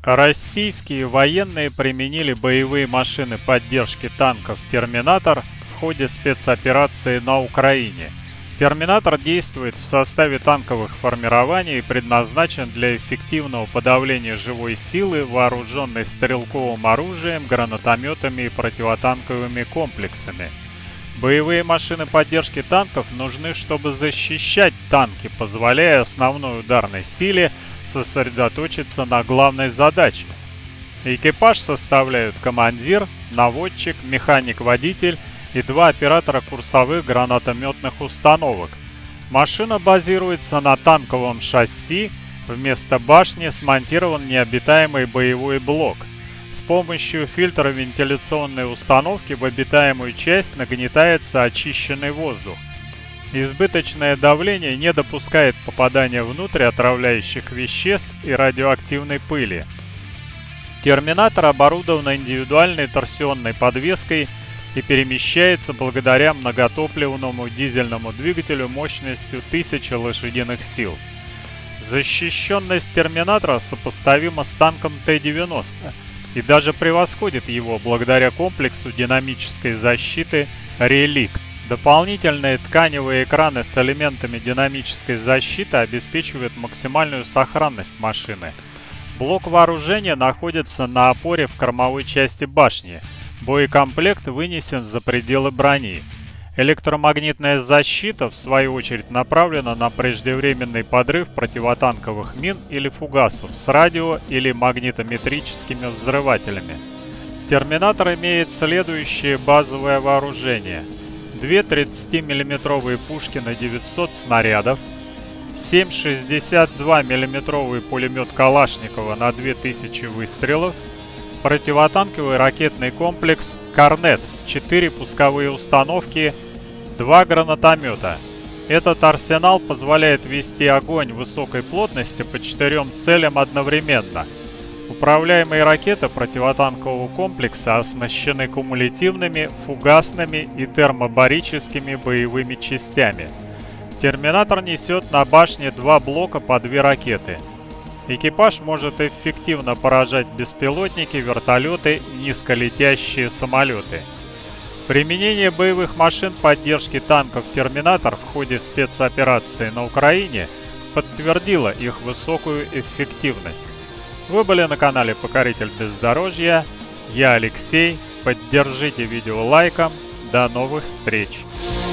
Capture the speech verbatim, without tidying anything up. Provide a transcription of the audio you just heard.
Российские военные применили боевые машины поддержки танков «Терминатор» в ходе спецоперации на Украине. «Терминатор» действует в составе танковых формирований и предназначен для эффективного подавления живой силы, вооруженной стрелковым оружием, гранатометами и противотанковыми комплексами. Боевые машины поддержки танков нужны, чтобы защищать танки, позволяя основной ударной силе сосредоточиться на главной задаче. Экипаж составляют командир, наводчик, механик-водитель и два оператора курсовых гранатометных установок. Машина базируется на танковом шасси, вместо башни смонтирован необитаемый боевой блок. С помощью фильтровентиляционной установки в обитаемую часть нагнетается очищенный воздух. Избыточное давление не допускает попадания внутрь отравляющих веществ и радиоактивной пыли. «Терминатор» оборудован индивидуальной торсионной подвеской и перемещается благодаря многотопливному дизельному двигателю мощностью тысяча лошадиных сил. Защищенность «Терминатора» сопоставима с танком Т девяносто и даже превосходит его благодаря комплексу динамической защиты «Реликт». Дополнительные тканевые экраны с элементами динамической защиты обеспечивают максимальную сохранность машины. Блок вооружения находится на опоре в кормовой части башни. Боекомплект вынесен за пределы брони. Электромагнитная защита, в свою очередь, направлена на преждевременный подрыв противотанковых мин или фугасов с радио- или магнитометрическими взрывателями. «Терминатор» имеет следующее базовое вооружение: две тридцатимиллиметровые пушки на девятьсот снарядов, семь шестьдесят два миллиметровый пулемет Калашникова на две тысячи выстрелов, противотанковый ракетный комплекс «Корнет», четыре пусковые установки, два гранатомета. Этот арсенал позволяет вести огонь высокой плотности по четырем целям одновременно. Управляемые ракеты противотанкового комплекса оснащены кумулятивными, фугасными и термобарическими боевыми частями. «Терминатор» несет на башне два блока по две ракеты. Экипаж может эффективно поражать беспилотники, вертолеты и низколетящие самолеты. Применение боевых машин поддержки танков «Терминатор» в ходе спецоперации на Украине подтвердило их высокую эффективность. Вы были на канале Покоритель Бездорожья. Я Алексей. Поддержите видео лайком. До новых встреч!